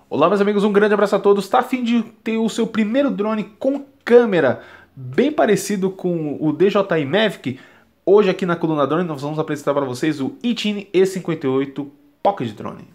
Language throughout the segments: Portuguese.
Olá meus amigos, um grande abraço a todos. Tá a fim de ter o seu primeiro drone com câmera bem parecido com o DJI Mavic? Hoje aqui na Coluna Drone nós vamos apresentar para vocês o Eachine E58 Pocket Drone.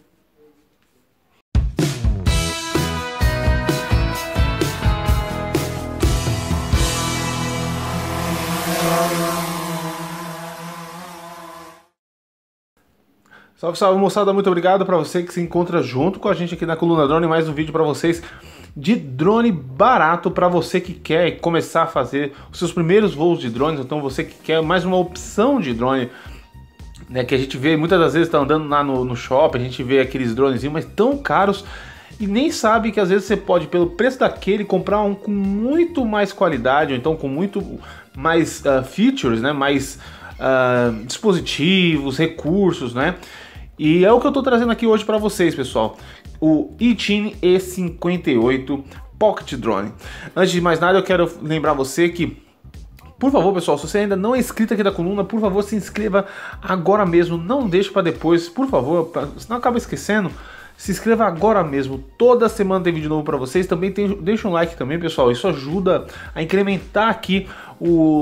Salve, salve moçada, muito obrigado para você que se encontra junto com a gente aqui na Coluna Drone. Mais um vídeo para vocês de drone barato para você que quer começar a fazer os seus primeiros voos de drones. Então você que quer mais uma opção de drone, né, que a gente vê muitas das vezes tá andando lá no shopping, a gente vê aqueles dronezinhos, mas tão caros e nem sabe que às vezes você pode, pelo preço daquele, comprar um com muito mais qualidade, ou então com muito mais features, né, mais dispositivos, recursos, né? E é o que eu tô trazendo aqui hoje para vocês, pessoal. O Eachine E58 Pocket Drone. Antes de mais nada, eu quero lembrar você que, por favor, pessoal, se você ainda não é inscrito aqui da coluna, por favor, se inscreva agora mesmo. Não deixe para depois, por favor, senão acaba esquecendo. Se inscreva agora mesmo. Toda semana tem vídeo novo para vocês. Também deixa um like também, pessoal. Isso ajuda a incrementar aqui o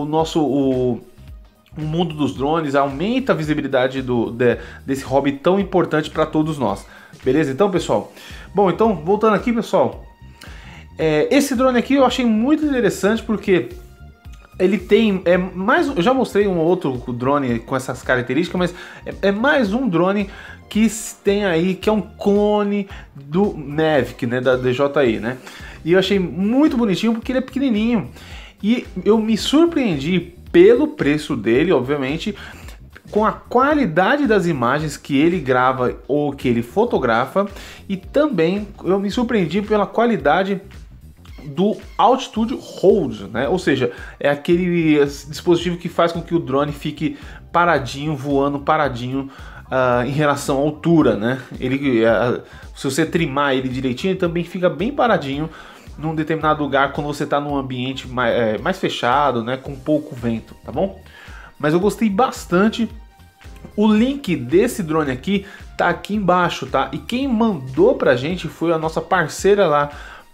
mundo dos drones, aumenta a visibilidade desse hobby tão importante para todos nós. Beleza, então, pessoal? Bom, então, voltando aqui, pessoal. Esse drone aqui eu achei muito interessante porque ele tem... eu já mostrei um outro drone com essas características, mas é mais um drone que tem aí, que é um clone do Mavic, né, da DJI, né? E eu achei muito bonitinho porque ele é pequenininho. E eu me surpreendi pelo preço dele, obviamente, com a qualidade das imagens que ele grava ou que ele fotografa, e também eu me surpreendi pela qualidade do Altitude Hold, né? Ou seja, é aquele dispositivo que faz com que o drone fique paradinho, voando paradinho em relação à altura, né? Se você trimar ele direitinho, ele também fica bem paradinho num determinado lugar quando você está num ambiente mais fechado, né, com pouco vento, tá bom? Mas eu gostei bastante. O link desse drone aqui tá aqui embaixo, tá? E quem mandou pra gente foi a nossa parceira lá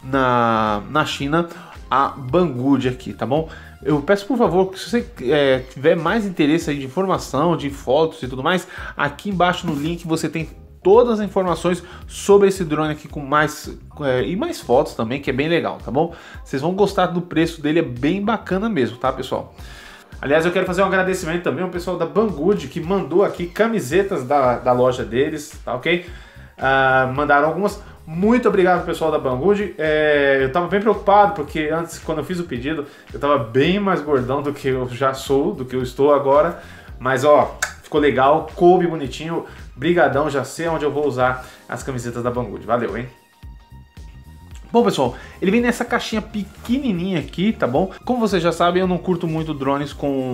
na China, a Banggood aqui, tá bom? Eu peço por favor que se você tiver mais interesse aí de informação, de fotos e tudo mais, aqui embaixo no link você tem todas as informações sobre esse drone aqui com mais fotos também, que é bem legal, tá bom? Vocês vão gostar do preço dele, é bem bacana mesmo, tá, pessoal? Aliás, eu quero fazer um agradecimento também ao pessoal da Banggood que mandou aqui camisetas da loja deles, tá ok? Mandaram algumas. Muito obrigado, pessoal da Banggood. Eu tava bem preocupado porque antes, quando eu fiz o pedido, eu tava bem mais gordão do que eu já sou, do que eu estou agora. Mas ó, ficou legal, coube bonitinho. Brigadão, já sei onde eu vou usar as camisetas da Banggood. Valeu, hein? Bom, pessoal, ele vem nessa caixinha pequenininha aqui, tá bom? Como vocês já sabem, eu não curto muito drones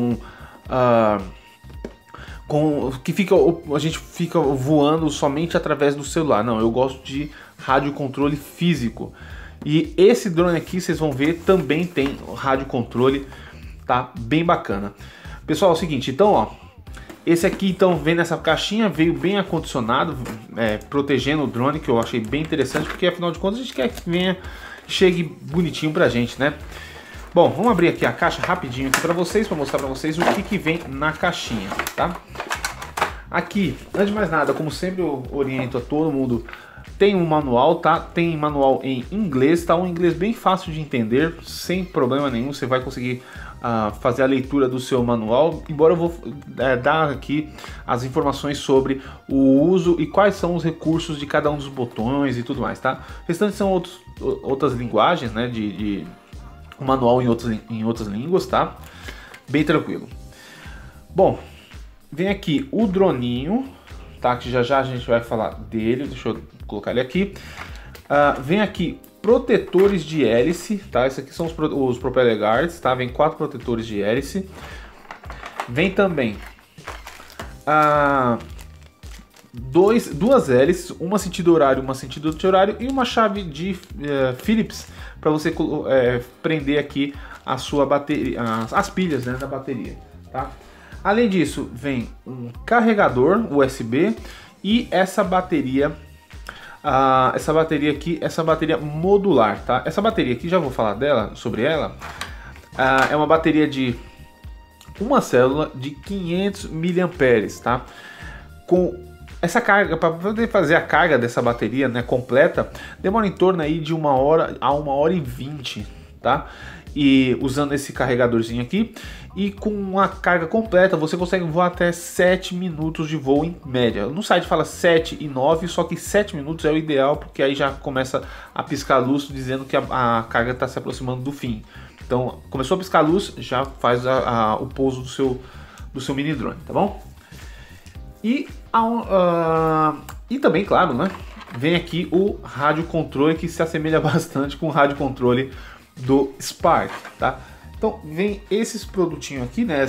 a gente fica voando somente através do celular. Não, eu gosto de rádio controle físico. E esse drone aqui, vocês vão ver, também tem rádio controle, tá? Bem bacana. Pessoal, é o seguinte, então, ó, esse aqui então vem nessa caixinha, veio bem acondicionado, protegendo o drone, que eu achei bem interessante, porque afinal de contas a gente quer que chegue bonitinho pra gente, né? Bom, vamos abrir aqui a caixa rapidinho aqui pra vocês, para mostrar pra vocês o que vem na caixinha, tá? Aqui, antes de mais nada, como sempre eu oriento a todo mundo, tem um manual, tá? Tem manual em inglês, tá? Um inglês bem fácil de entender, sem problema nenhum, você vai conseguir fazer a leitura do seu manual, embora eu vou dar aqui as informações sobre o uso e quais são os recursos de cada um dos botões e tudo mais, tá? O restante são outras linguagens, né, um manual em outras línguas, tá? Bem tranquilo. Bom, vem aqui o droninho, tá? Que já a gente vai falar dele, deixa eu colocar ele aqui. Vem aqui protetores de hélice, tá? Esses aqui são os propeller guards, tá? Vem 4 protetores de hélice. Vem também duas hélices, uma sentido horário, uma sentido anti-horário e uma chave de Phillips para você prender aqui a sua bateria, as pilhas, né, da bateria, tá? Além disso, vem um carregador USB e essa bateria essa bateria aqui, essa bateria modular, tá? Essa bateria aqui, já vou falar sobre ela. É uma bateria de uma célula de 500 mAh, tá? Com essa carga, para poder fazer a carga dessa bateria, né, completa, demora em torno aí de 1 hora a 1h20, tá? E usando esse carregadorzinho aqui, e com uma carga completa você consegue voar até 7 minutos de voo em média. No site fala 7 e 9, só que 7 minutos é o ideal, porque aí já começa a piscar a luz dizendo que a carga está se aproximando do fim. Então começou a piscar a luz, já faz o pouso do seu mini drone, tá bom? E também, claro, né, vem aqui o rádio controle, que se assemelha bastante com o rádio controle do Spark, tá? Então vem esses produtinhos aqui, né?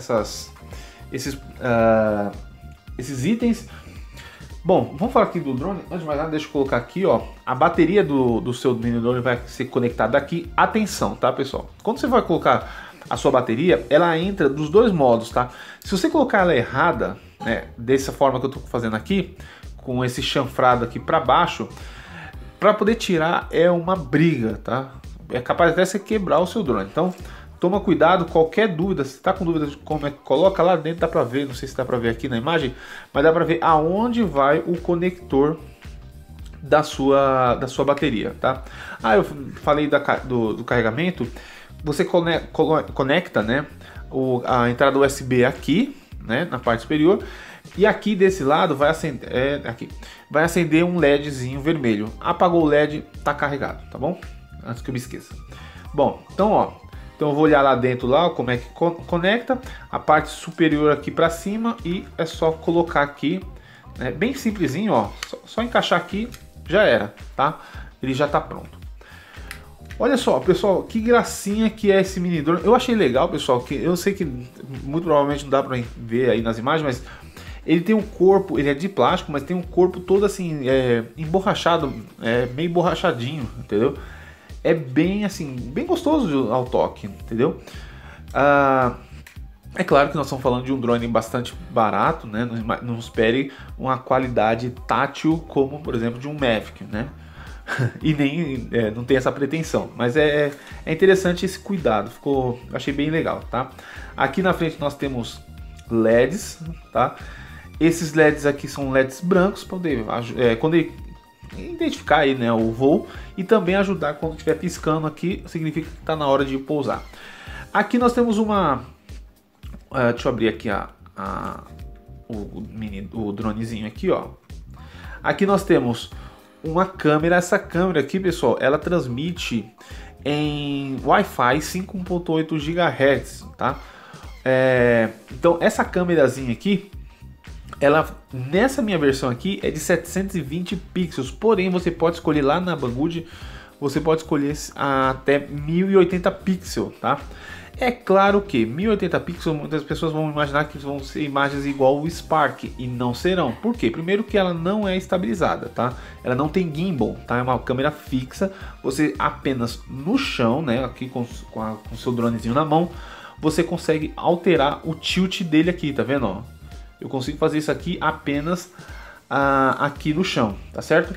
Esses itens. Bom, vamos falar aqui do drone. Antes de mais nada, deixa eu colocar aqui, ó, a bateria do seu mini drone vai ser conectada aqui. Atenção, tá, pessoal? Quando você vai colocar a sua bateria, ela entra dos dois modos, tá? Se você colocar ela errada, né, dessa forma que eu tô fazendo aqui, com esse chanfrado aqui para baixo, para poder tirar é uma briga, tá? É capaz até você quebrar o seu drone. Então toma cuidado, qualquer dúvida, se está com dúvida de como é que coloca lá dentro, dá para ver, não sei se dá para ver aqui na imagem, mas dá para ver aonde vai o conector da sua bateria, tá? Eu falei do carregamento. Você conecta, né, a entrada USB aqui, né, na parte superior, e aqui desse lado vai acender um LEDzinho vermelho. Apagou o LED, tá carregado, tá bom? Antes que eu me esqueça. Bom, então eu vou olhar lá dentro lá como é que conecta a parte superior aqui para cima, e é só colocar aqui, né, bem simplesinho, ó, só encaixar aqui, já era, tá? Ele já tá pronto. Olha só, pessoal, que gracinha que é esse mini drone. Eu achei legal, pessoal, que eu sei que muito provavelmente não dá para ver aí nas imagens, mas ele tem um corpo, ele é de plástico, mas tem um corpo todo assim, emborrachado, meio borrachadinho, entendeu? É bem assim, bem gostoso ao toque, entendeu? É claro que nós estamos falando de um drone bastante barato, né? Não espere uma qualidade tátil como, por exemplo, de um Mavic, né? E nem não tem essa pretensão, mas é interessante esse cuidado, achei bem legal, tá? Aqui na frente nós temos LEDs, tá? Esses LEDs aqui são LEDs brancos para poder quando ele identificar aí, né, o voo, e também ajudar quando estiver piscando aqui, significa que está na hora de pousar. Aqui nós temos deixa eu abrir aqui o dronezinho aqui, ó. Aqui nós temos uma câmera. Essa câmera aqui, pessoal, ela transmite em Wi-Fi 5.8 GHz, tá? Então essa câmerazinha aqui, nessa minha versão aqui é de 720 pixels, porém você pode escolher lá na Banggood, você pode escolher até 1080 pixels, tá? É claro que 1080 pixels, muitas pessoas vão imaginar que vão ser imagens igual o Spark, e não serão. Por quê? Primeiro que ela não é estabilizada, tá? Ela não tem gimbal, tá? É uma câmera fixa, você apenas no chão, né, aqui com o seu dronezinho na mão, você consegue alterar o tilt dele aqui, tá vendo, ó? Eu consigo fazer isso aqui apenas aqui no chão, tá certo?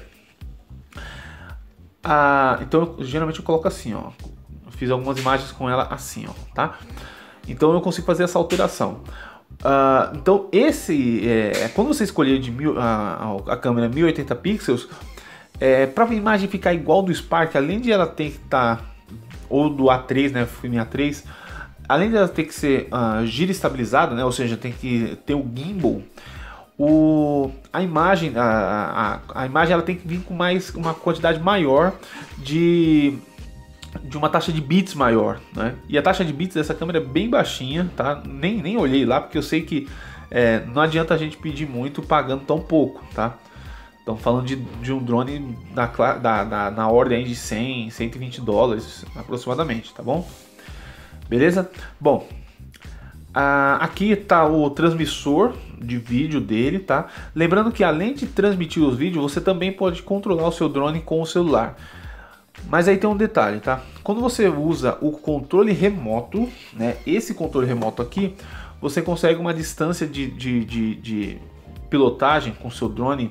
Então geralmente eu coloco assim, ó. Eu fiz algumas imagens com ela assim, ó, tá? Então eu consigo fazer essa alteração. Então quando você escolher a câmera 1080 pixels, para a imagem ficar igual do Spark, além de ela ter que estar, ou do A3, né, Filme A3, além de ela ter que ser giro estabilizada, né, ou seja, tem que ter o gimbal, a imagem ela tem que vir com uma quantidade maior de uma taxa de bits maior, né? E a taxa de bits dessa câmera é bem baixinha, tá? Nem olhei lá, porque eu sei que não adianta a gente pedir muito pagando tão pouco, tá? Estamos falando de um drone na ordem de 100, 120 dólares aproximadamente, tá bom? Beleza? Bom, aqui está o transmissor de vídeo dele, tá? Lembrando que além de transmitir os vídeos, você também pode controlar o seu drone com o celular. Mas aí tem um detalhe, tá? Quando você usa o controle remoto, né? Esse controle remoto aqui, você consegue uma distância de pilotagem com o seu drone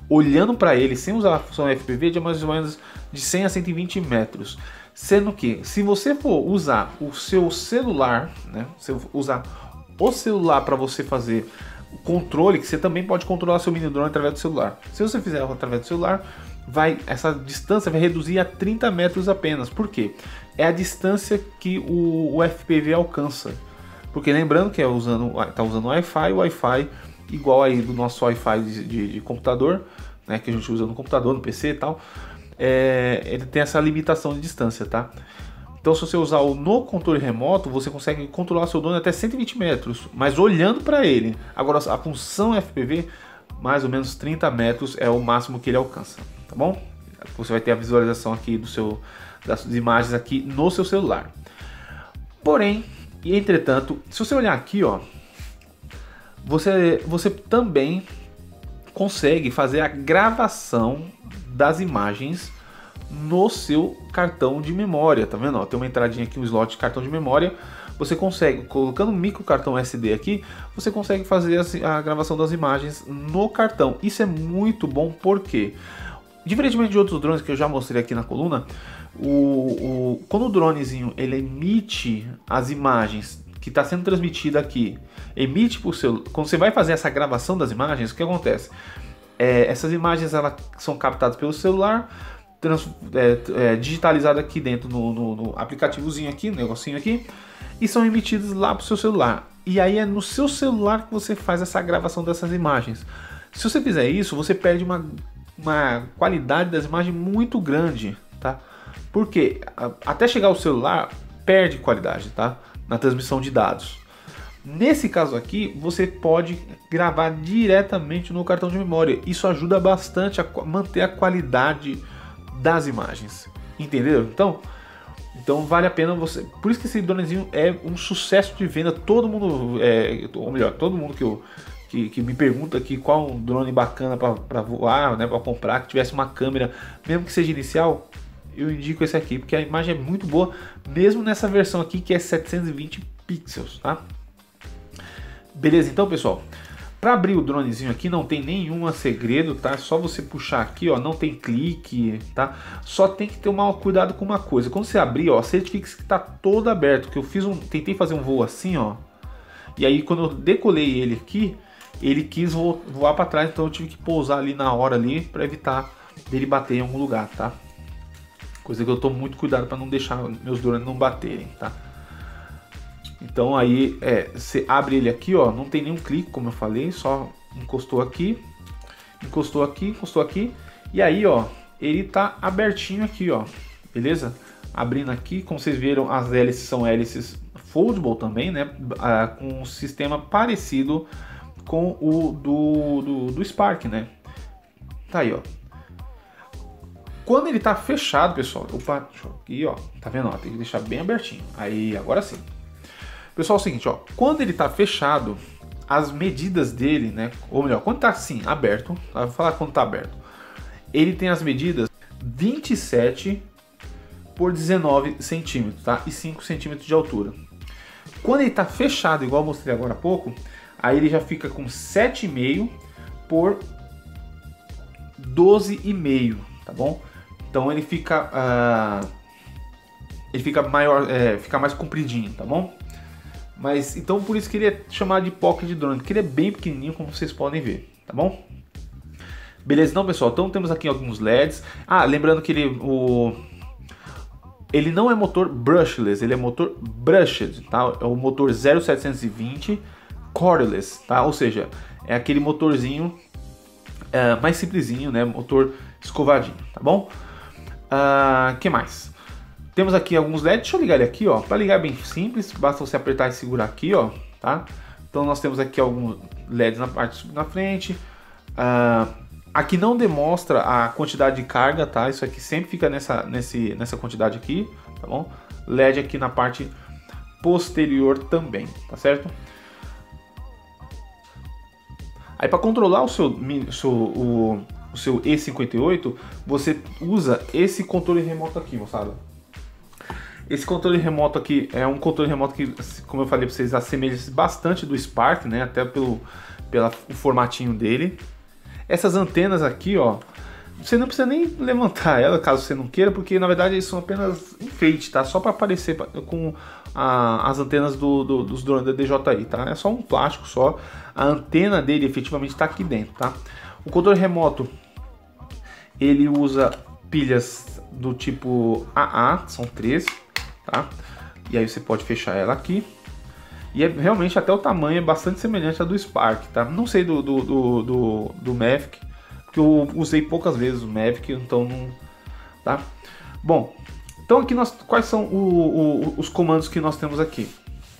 olhando para ele, sem usar a função FPV, de mais ou menos de 100 a 120 metros. Sendo que, se você for usar o seu celular, né, se usar o celular para você fazer o controle, que você também pode controlar seu mini drone através do celular. Se você fizer através do celular, essa distância vai reduzir a 30 metros apenas. Por quê? É a distância que o FPV alcança. Porque lembrando que tá usando Wi-Fi, o Wi-Fi igual aí do nosso Wi-Fi de computador, né, que a gente usa no computador, no PC e tal, ele tem essa limitação de distância, tá? Então, se você usar no controle remoto, você consegue controlar seu drone até 120 metros, mas olhando para ele. Agora, a função FPV, mais ou menos 30 metros é o máximo que ele alcança, tá bom? Você vai ter a visualização aqui das imagens aqui no seu celular. Porém, e entretanto, se você olhar aqui, ó, você também consegue fazer a gravação das imagens no seu cartão de memória, tá vendo? Ó, tem uma entradinha aqui, um slot de cartão de memória. Você consegue, colocando um micro cartão SD aqui, você consegue fazer a gravação das imagens no cartão. Isso é muito bom porque, diferentemente de outros drones que eu já mostrei aqui na coluna, quando o dronezinho ele emite as imagens que está sendo transmitida aqui, emite por seu, quando você vai fazer essa gravação das imagens, o que acontece? Essas imagens elas são captadas pelo celular, digitalizadas aqui dentro no aplicativozinho aqui, no negocinho aqui, e são emitidas lá para o seu celular. E aí é no seu celular que você faz essa gravação dessas imagens. Se você fizer isso, você perde uma qualidade das imagens muito grande, tá? Porque até chegar ao celular perde qualidade, tá? Na transmissão de dados. Nesse caso aqui, você pode gravar diretamente no cartão de memória. Isso ajuda bastante a manter a qualidade das imagens. Entendeu? Então vale a pena você... Por isso que esse dronezinho é um sucesso de venda. Todo mundo, ou melhor, todo mundo que me pergunta aqui qual um drone bacana para voar, né, para comprar, que tivesse uma câmera, mesmo que seja inicial, eu indico esse aqui, porque a imagem é muito boa, mesmo nessa versão aqui que é 720 pixels, tá? Beleza, então pessoal, para abrir o dronezinho aqui não tem nenhum segredo, tá? É só você puxar aqui, ó, não tem clique, tá? Só tem que ter cuidado com uma coisa, quando você abrir, ó, certifique que tá todo aberto, que eu tentei fazer um voo assim, ó, e aí quando eu decolei ele aqui, ele quis voar para trás, então eu tive que pousar ali na hora ali para evitar dele bater em algum lugar, tá? Coisa que eu tomo muito cuidado para não deixar meus drones não baterem, tá? Então aí você abre ele aqui, ó, não tem nenhum clique, como eu falei, só encostou aqui, encostou aqui, encostou aqui, e aí, ó, ele tá abertinho aqui, ó, beleza? Abrindo aqui, como vocês viram, as hélices são hélices foldable também, né? Com um sistema parecido com o do Spark, né? Tá aí, ó. Quando ele tá fechado, pessoal, opa, aqui, ó, tá vendo? Ó, tem que deixar bem abertinho. Aí, agora sim. Pessoal, é o seguinte, ó, quando ele tá fechado, as medidas dele, né, ou melhor, quando tá assim, aberto, tá? Vou falar quando tá aberto, ele tem as medidas 27 por 19 centímetros, tá? E 5 centímetros de altura. Quando ele tá fechado, igual eu mostrei agora há pouco, aí ele já fica com 7,5 por 12,5, tá bom? Então ele fica maior, fica mais compridinho, tá bom? Mas então por isso que ele é chamado de pocket drone, porque ele é bem pequenininho, como vocês podem ver, tá bom? Beleza, então pessoal, então temos aqui alguns LEDs. Lembrando que ele não é motor brushless, ele é motor brushed, tá? É o motor 0720 cordless, tá? Ou seja, é aquele motorzinho mais simplesinho, né? Motor escovadinho, tá bom? Que mais? Temos aqui alguns LEDs, deixa eu ligar ele aqui, ó. Para ligar é bem simples, basta você apertar e segurar aqui, ó, tá? Então nós temos aqui alguns LEDs na frente. Aqui não demonstra a quantidade de carga, tá? Isso aqui sempre fica nessa quantidade aqui, tá bom? LED aqui na parte posterior também, tá certo? Aí para controlar o seu E58, você usa esse controle remoto aqui, moçada. Esse controle remoto aqui é um controle remoto que, como eu falei para vocês, assemelha bastante do Spark, né? Até pelo formatinho dele. Essas antenas aqui, ó, você não precisa nem levantar ela, caso você não queira, porque na verdade eles são apenas enfeite, tá? Só para aparecer com as antenas dos drones da DJI, tá? É só um plástico só. A antena dele efetivamente está aqui dentro, tá? O controle remoto, ele usa pilhas do tipo AA, são 3, tá? E aí você pode fechar ela aqui. E realmente até o tamanho é bastante semelhante ao do Spark, tá? Não sei do Mavic, porque eu usei poucas vezes o Mavic, então não... Tá? Bom, então aqui quais são os comandos que nós temos aqui?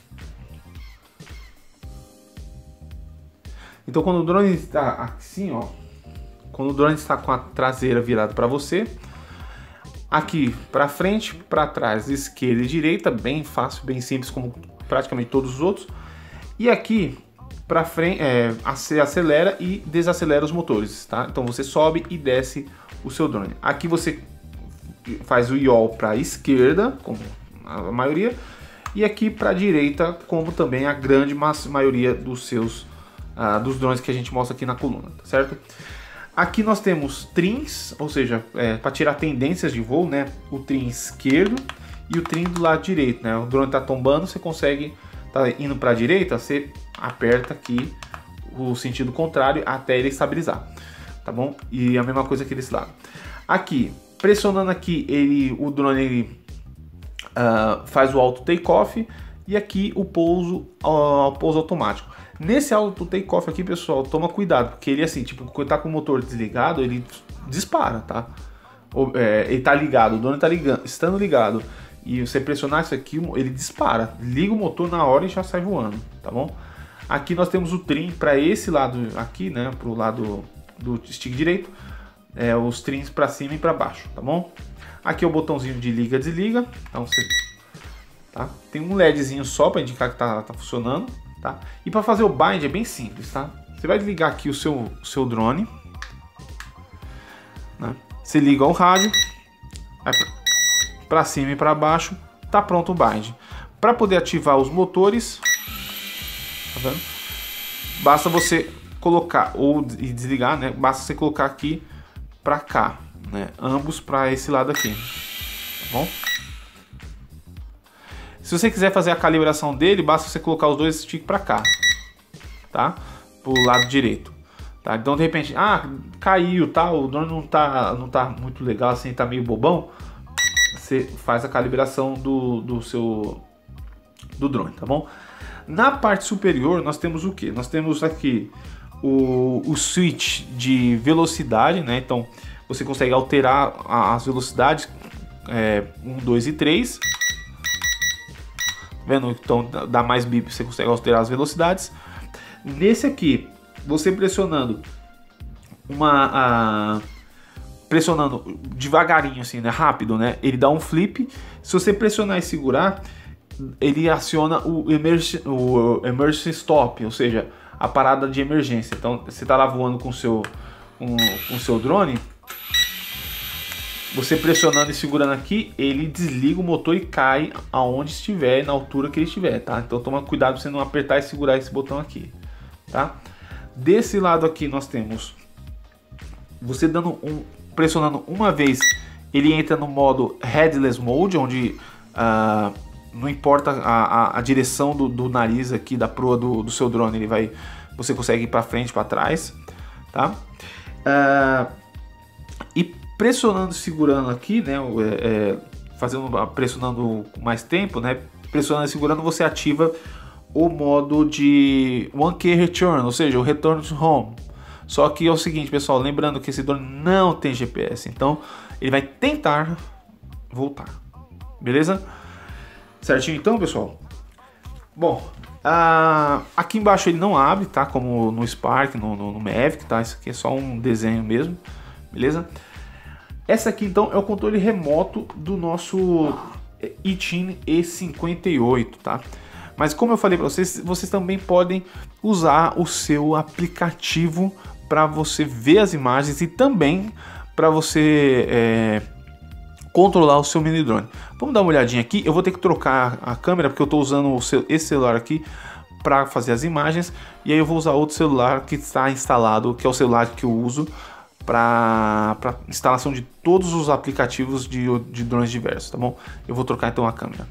Então quando o drone está assim, ó, quando o drone está com a traseira virada para você, aqui para frente, para trás, esquerda e direita, bem fácil, bem simples, como praticamente todos os outros. E aqui para frente, você acelera e desacelera os motores, tá? Então você sobe e desce o seu drone. Aqui você faz o yaw para a esquerda, como a maioria, e aqui para a direita, como também a grande maioria dos dos drones que a gente mostra aqui na coluna, tá certo? Aqui nós temos trims, ou seja, para tirar tendências de voo, né? O trim esquerdo e o trim do lado direito, né? O drone está tombando, você consegue, tá indo para a direita, você aperta aqui o sentido contrário até ele estabilizar, tá bom? E a mesma coisa aqui desse lado. Aqui, pressionando aqui, o drone faz o auto take-off e aqui o pouso automático. Nesse auto take-off aqui, pessoal, toma cuidado, porque ele assim, tipo, quando tá com o motor desligado, ele dispara, tá? Ele tá ligado, o drone tá ligando, estando ligado, e você pressionar isso aqui, ele dispara, liga o motor na hora e já sai voando, tá bom? Aqui nós temos o trim para esse lado aqui, né, pro lado do stick direito, os trims para cima e para baixo, tá bom? Aqui é o botãozinho de liga e desliga, então você, tá? Tem um LEDzinho só para indicar que tá funcionando. Tá? E para fazer o bind é bem simples, tá? Você vai desligar aqui o seu drone, né? Você liga o rádio, vai para cima e para baixo, tá pronto o bind. Para poder ativar os motores, tá vendo? Basta você colocar e desligar, né? Basta você colocar aqui para cá, né? Ambos para esse lado aqui, tá bom? Se você quiser fazer a calibração dele, basta você colocar os dois sticks para cá, tá? Pro lado direito, tá? Então de repente, caiu, tá? O drone não tá muito legal assim, tá meio bobão. Você faz a calibração do drone, tá bom? Na parte superior nós temos o que? Nós temos aqui o switch de velocidade, né? Então você consegue alterar as velocidades 1, 2 e 3. Vendo? Então dá mais bip, você consegue alterar as velocidades. Nesse aqui, você pressionando pressionando devagarinho assim, né, rápido, né, ele dá um flip. Se você pressionar e segurar, ele aciona o emergency stop, ou seja, a parada de emergência. Então você tá lá voando com o seu drone, você pressionando e segurando aqui, ele desliga o motor e cai aonde estiver, na altura que ele estiver, tá? Então toma cuidado para você não apertar e segurar esse botão aqui, tá? Desse lado aqui nós temos, você pressionando uma vez, ele entra no modo headless mode, onde não importa a direção do nariz aqui, da proa do seu drone, você consegue ir para frente, para trás, tá? E pressionando e segurando aqui, né, pressionando com mais tempo, né, pressionando e segurando, você ativa o modo de One Key Return, ou seja, o retorno to home. Só que é o seguinte, pessoal, lembrando que esse drone não tem GPS, então ele vai tentar voltar, beleza? Certinho então, pessoal? Bom, aqui embaixo ele não abre, tá? Como no Spark, no Mavic, tá? Isso aqui é só um desenho mesmo, beleza? Essa aqui então é o controle remoto do nosso iTunes E58, tá? Mas como eu falei para vocês, vocês também podem usar o seu aplicativo para você ver as imagens e também para você controlar o seu mini drone. Vamos dar uma olhadinha aqui. Eu vou ter que trocar a câmera porque eu estou usando esse celular aqui para fazer as imagens, e aí eu vou usar outro celular que está instalado, que é o celular que eu uso para instalação de todos os aplicativos de drones diversos, tá bom? Eu vou trocar então a câmera.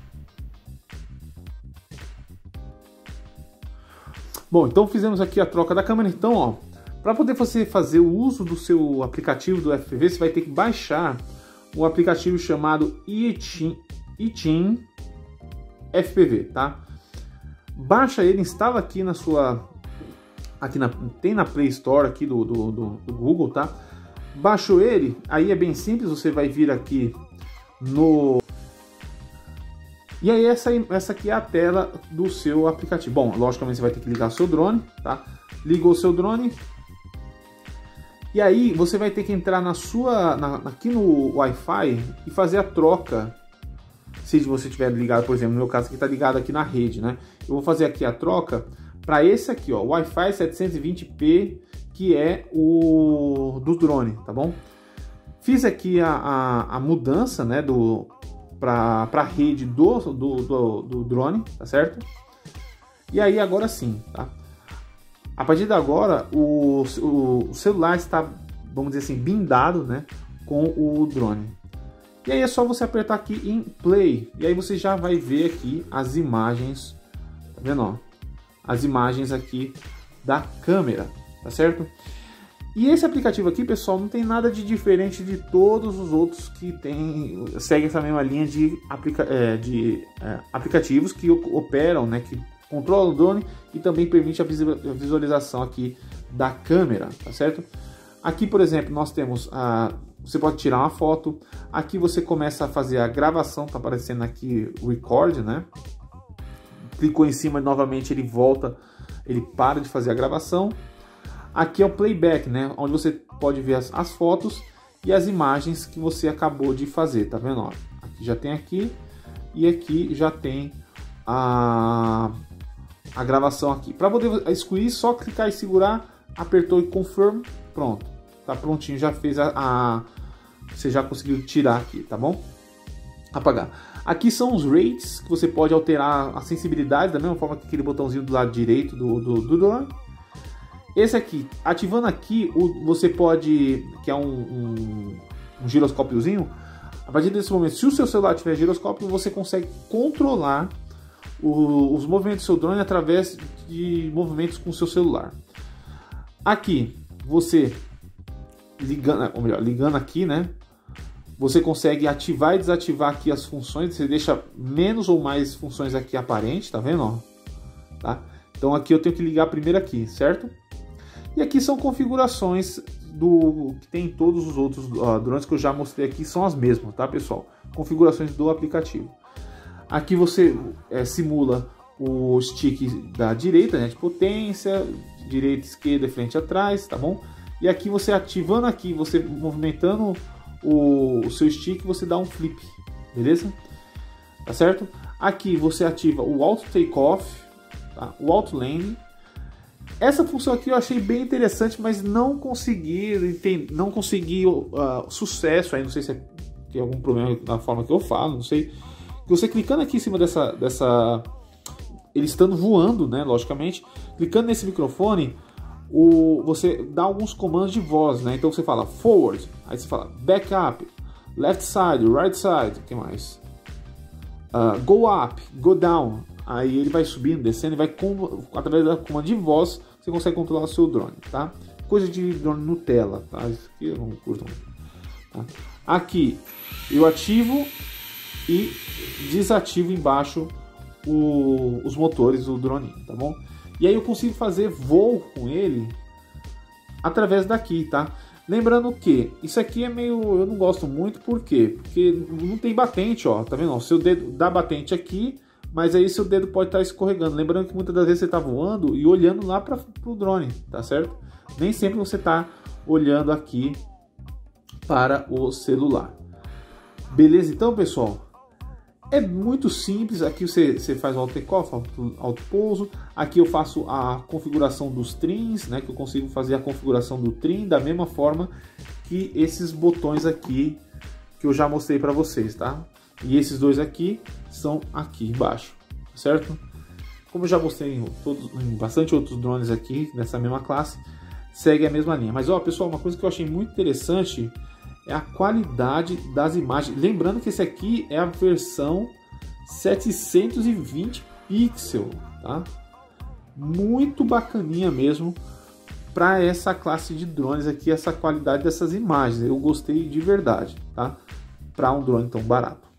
Bom, então fizemos aqui a troca da câmera. Então, ó, para poder você fazer o uso do seu aplicativo do FPV, você vai ter que baixar um aplicativo chamado iTeam FPV, tá? Baixa ele, instala aqui na sua, tem na Play Store aqui do Google, tá? Baixou ele, aí é bem simples, você vai vir aqui no... E aí essa aqui é a tela do seu aplicativo. Bom, logicamente você vai ter que ligar o seu drone, tá? Ligou o seu drone. E aí você vai ter que entrar aqui no Wi-Fi e fazer a troca. Se você tiver ligado, por exemplo, no meu caso aqui está ligado aqui na rede, né? Eu vou fazer aqui a troca para esse aqui, ó, Wi-Fi 720p, que é o do drone, tá bom? Fiz aqui a mudança, né, para a rede do drone, tá certo? E aí agora sim, tá? A partir de agora o celular está, vamos dizer assim, blindado, né, com o drone. E aí é só você apertar aqui em play, e aí você já vai ver aqui as imagens, tá vendo, ó? As imagens aqui da câmera, tá certo? E esse aplicativo aqui, pessoal, não tem nada de diferente de todos os outros que segue essa mesma linha de aplicativos que operam, né, que controlam o drone e também permite a visualização aqui da câmera, tá certo? Aqui, por exemplo, nós temos você pode tirar uma foto. Aqui você começa a fazer a gravação, tá aparecendo aqui o record, né? Clicou em cima novamente, ele volta, ele para de fazer a gravação. Aqui é o playback, né? Onde você pode ver as fotos e as imagens que você acabou de fazer, tá vendo? Ó, aqui já tem aqui e aqui já tem a gravação aqui. Para poder excluir, só clicar e segurar, apertou e confirm, pronto. Tá prontinho, já fez você já conseguiu tirar aqui, tá bom? Apagar. Aqui são os rates, que você pode alterar a sensibilidade, da mesma forma que aquele botãozinho do lado direito do drone. Esse aqui, ativando aqui, você pode, que é um giroscópiozinho, a partir desse momento, se o seu celular tiver giroscópio, você consegue controlar os movimentos do seu drone através de movimentos com o seu celular. Aqui, você ligando aqui, né? Você consegue ativar e desativar aqui as funções. Você deixa menos ou mais funções aqui aparentes, tá vendo? Ó? Tá? Então aqui eu tenho que ligar primeiro aqui, certo? E aqui são configurações que tem em todos os outros drones que eu já mostrei aqui, são as mesmas, tá, pessoal? Configurações do aplicativo. Aqui você simula o stick da direita, né, de potência, direita, esquerda, frente, atrás, tá bom? E aqui você ativando aqui, você movimentando o seu stick, você dá um flip, beleza? Tá certo? Aqui você ativa o auto takeoff, tá? O auto landing. Essa função aqui eu achei bem interessante, mas não consegui sucesso aí, não sei se tem algum problema na forma que eu falo, não sei. Você clicando aqui em cima ele estando voando, né, logicamente, clicando nesse microfone, você dá alguns comandos de voz, né? Então você fala forward, aí você fala back up, left side, right side, o que mais? Go up, go down. Aí ele vai subindo, descendo, e vai através da comando de voz você consegue controlar o seu drone, tá? Coisa de drone Nutella, tá? Isso aqui eu não curto muito, tá? Aqui eu ativo e desativo embaixo os motores do drone, tá bom? E aí eu consigo fazer voo com ele através daqui, tá? Lembrando que isso aqui é meio... eu não gosto muito, por quê? Porque não tem batente, ó, tá vendo? O seu dedo dá batente aqui, mas aí seu dedo pode estar escorregando. Lembrando que muitas das vezes você está voando e olhando lá para o drone, tá certo? Nem sempre você está olhando aqui para o celular. Beleza? Então, pessoal, é muito simples. Aqui você faz o auto takeoff, auto pouso. Aqui eu faço a configuração dos trims, né? Que eu consigo fazer a configuração do trim da mesma forma que esses botões aqui que eu já mostrei para vocês, tá? E esses dois aqui são aqui embaixo, certo? como eu já mostrei em bastante outros drones aqui nessa mesma classe, segue a mesma linha. Mas ó, pessoal, uma coisa que eu achei muito interessante é a qualidade das imagens. Lembrando que esse aqui é a versão 720 pixels, tá? Muito bacaninha mesmo para essa classe de drones aqui, essa qualidade dessas imagens. Eu gostei de verdade, tá? Para um drone tão barato.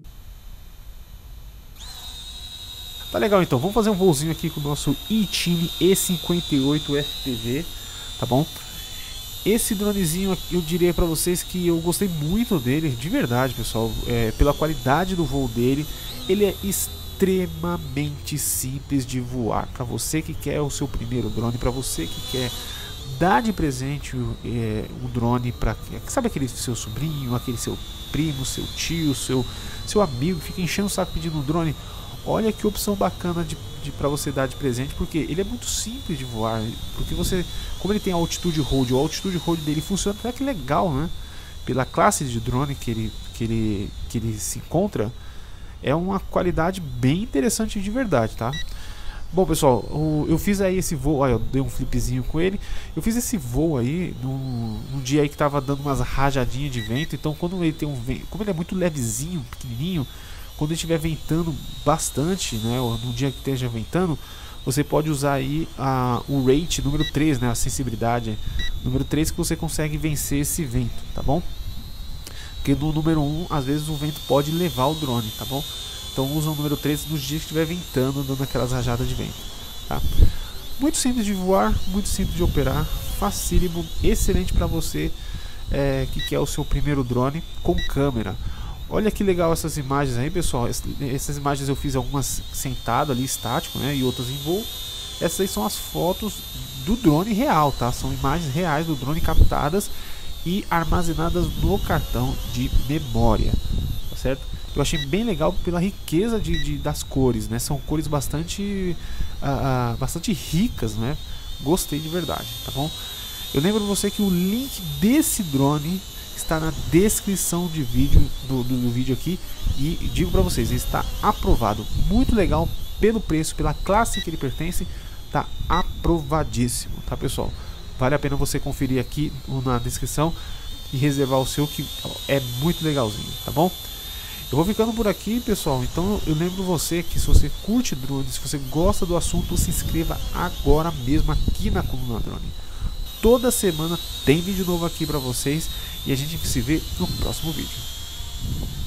Tá legal, então vamos fazer um voozinho aqui com o nosso Eachine E58 FPV, tá bom? Esse dronezinho eu diria para vocês que eu gostei muito dele, de verdade, pessoal, pela qualidade do voo dele. Ele é extremamente simples de voar. Para você que quer o seu primeiro drone, para você que quer dar de presente um drone para, sabe, aquele seu sobrinho, aquele seu primo, seu tio, seu amigo que fica enchendo o saco pedindo um drone. Olha que opção bacana para você dar de presente, porque ele é muito simples de voar, porque como ele tem altitude hold, o altitude hold dele funciona até que legal, né? Pela classe de drone que ele se encontra, é uma qualidade bem interessante de verdade, tá? Bom, pessoal, eu fiz aí esse voo, olha, eu dei um flipzinho com ele. Eu fiz esse voo aí num dia aí que tava dando umas rajadinhas de vento. Então quando ele tem como ele é muito levezinho, pequenininho, quando ele estiver ventando bastante, né, ou no dia que esteja ventando, você pode usar aí o rate número 3, né, a sensibilidade número 3, que você consegue vencer esse vento, tá bom? Porque no número 1, às vezes o vento pode levar o drone, tá bom? Então usa o número 3 nos dias que estiver ventando, dando aquelas rajadas de vento, tá? Muito simples de voar, muito simples de operar, facílimo, excelente para você que quer o seu primeiro drone com câmera. Olha que legal essas imagens aí, pessoal. Essas imagens eu fiz algumas sentado ali, estático, né, e outras em voo. Essas aí são as fotos do drone real, tá? São imagens reais do drone captadas e armazenadas no cartão de memória, tá certo? Eu achei bem legal pela riqueza das cores, né? São cores bastante ricas, né? Gostei de verdade, tá bom? Eu lembro você que o link desse drone está na descrição de vídeo do vídeo aqui, e digo para vocês, ele está aprovado, muito legal pelo preço, pela classe que ele pertence, tá aprovadíssimo, tá, pessoal? Vale a pena você conferir aqui na descrição e reservar o seu, que é muito legalzinho, tá bom? Eu vou ficando por aqui, pessoal. Então eu lembro você que se você curte drones, se você gosta do assunto, se inscreva agora mesmo aqui na Coluna Drone. Toda semana tem vídeo novo aqui para vocês e a gente se vê no próximo vídeo.